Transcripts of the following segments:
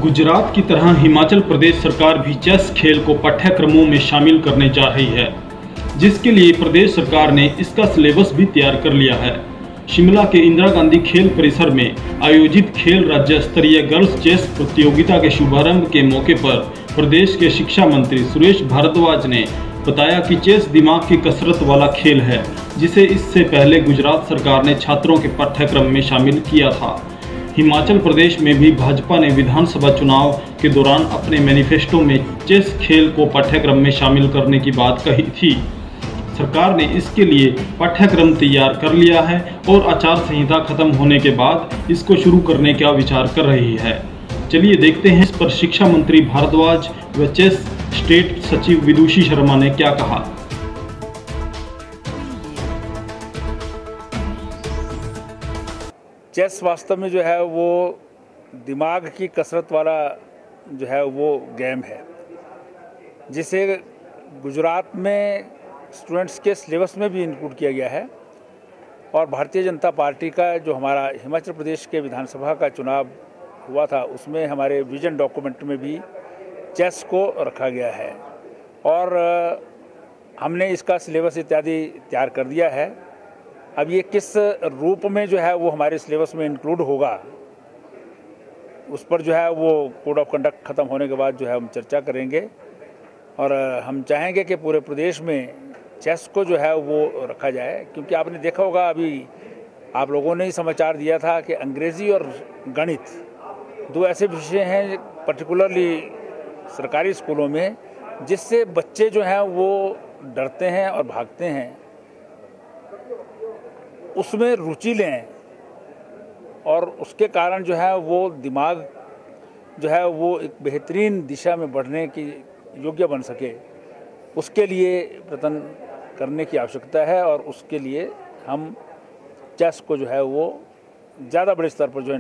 गुजरात की तरह हिमाचल प्रदेश सरकार भी चेस खेल को पाठ्यक्रमों में शामिल करने जा रही है, जिसके लिए प्रदेश सरकार ने इसका सिलेबस भी तैयार कर लिया है। शिमला के इंदिरा गांधी खेल परिसर में आयोजित खेल राज्य स्तरीय गर्ल्स चेस प्रतियोगिता के शुभारंभ के मौके पर प्रदेश के शिक्षा मंत्री सुरेश भारद्वाज ने बताया कि चेस दिमाग की कसरत वाला खेल है, जिसे इससे पहले गुजरात सरकार ने छात्रों के पाठ्यक्रम में शामिल किया था। हिमाचल प्रदेश में भी भाजपा ने विधानसभा चुनाव के दौरान अपने मैनिफेस्टो में चेस खेल को पाठ्यक्रम में शामिल करने की बात कही थी। सरकार ने इसके लिए पाठ्यक्रम तैयार कर लिया है और आचार संहिता खत्म होने के बाद इसको शुरू करने का विचार कर रही है। चलिए देखते हैं इस पर शिक्षा मंत्री भारद्वाज व चेस स्टेट सचिव विदुषी शर्मा ने क्या कहा। चेस वास्तव में जो है वो दिमाग की कसरत वाला जो है वो गेम है, जिसे गुजरात में स्टूडेंट्स के सिलेबस में भी इंक्लूड किया गया है। और भारतीय जनता पार्टी का जो हमारा हिमाचल प्रदेश के विधानसभा का चुनाव हुआ था, उसमें हमारे विजन डॉक्यूमेंट में भी चेस को रखा गया है और हमने इसका सिलेबस इत्यादि तैयार कर दिया है। अब ये किस रूप में जो है वो हमारे सिलेबस में इंक्लूड होगा, उस पर जो है वो कोड ऑफ कंडक्ट ख़त्म होने के बाद जो है हम चर्चा करेंगे। और हम चाहेंगे कि पूरे प्रदेश में चेस को जो है वो रखा जाए, क्योंकि आपने देखा होगा अभी आप लोगों ने ही समाचार दिया था कि अंग्रेज़ी और गणित दो ऐसे विषय हैं पर्टिकुलरली सरकारी स्कूलों में, जिससे बच्चे जो हैं वो डरते हैं और भागते हैं। उसमें रुचि लें और उसके कारण जो है वो दिमाग जो है वो एक बेहतरीन दिशा में बढ़ने की योग्य बन सके, उसके लिए प्रयत्न करने की आवश्यकता है। और उसके लिए हम चेस को जो है वो ज़्यादा बड़े स्तर पर जो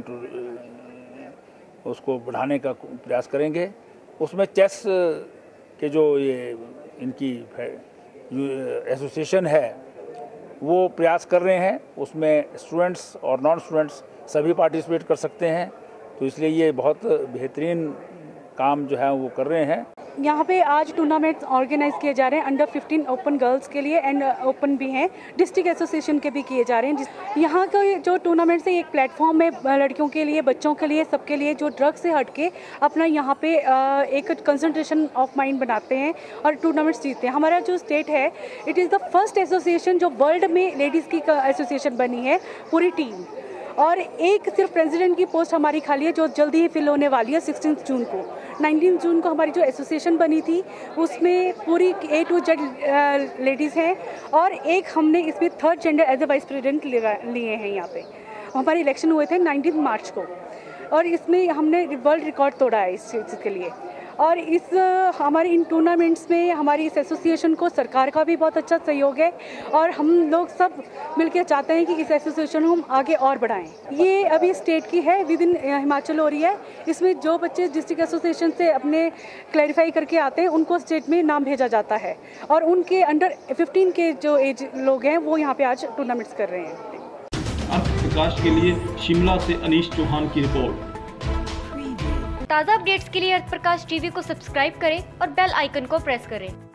उसको बढ़ाने का प्रयास करेंगे। उसमें चेस के जो ये इनकी एसोसिएशन है वो प्रयास कर रहे हैं, उसमें स्टूडेंट्स और नॉन स्टूडेंट्स सभी पार्टिसिपेट कर सकते हैं, तो इसलिए ये बहुत बेहतरीन काम जो है वो कर रहे हैं। यहाँ पे आज टूर्नामेंट्स ऑर्गेनाइज किए जा रहे हैं अंडर 15 ओपन गर्ल्स के लिए एंड ओपन भी हैं, डिस्ट्रिक्ट एसोसिएशन के भी किए जा रहे हैं। यहाँ के जो टूर्नामेंट्स है एक प्लेटफॉर्म है लड़कियों के लिए, बच्चों के लिए, सबके लिए जो ड्रग से हटके अपना यहाँ पे एक कंसंट्रेशन ऑफ माइंड बनाते हैं और टूर्नामेंट्स जीतते हैं। हमारा जो स्टेट है it is the first association जो वर्ल्ड में लेडीज़ की एसोसिएशन बनी है पूरी टीम, और एक सिर्फ प्रेसिडेंट की पोस्ट हमारी खाली है जो जल्दी ही फिल होने वाली है 16 जून को। 19 जून को हमारी जो एसोसिएशन बनी थी उसमें पूरी A to Z लेडीज़ हैं और एक हमने इसमें third gender as a vice president लिए हैं। यहाँ पे हमारे इलेक्शन हुए थे 19 मार्च को और इसमें हमने वर्ल्ड रिकॉर्ड तोड़ा है इस चीज़ के लिए। और इस हमारे इन टूर्नामेंट्स में हमारी इस एसोसिएशन को सरकार का भी बहुत अच्छा सहयोग है और हम लोग सब मिलकर चाहते हैं कि इस एसोसिएशन को हम आगे और बढ़ाएं। ये अभी स्टेट की है, विद इन हिमाचल हो रही है। इसमें जो बच्चे डिस्ट्रिक्ट एसोसिएशन से अपने क्लैरिफाई करके आते हैं उनको स्टेट में नाम भेजा जाता है और उनके अंडर 15 के जो एज लोग हैं वो यहाँ पे आज टूर्नामेंट्स कर रहे हैं। अर्थ प्रकाश के लिए शिमला से अनीश चौहान की रिपोर्ट। ताज़ा अपडेट्स के लिए अर्थ प्रकाश टीवी को सब्सक्राइब करें और बेल आइकन को प्रेस करें।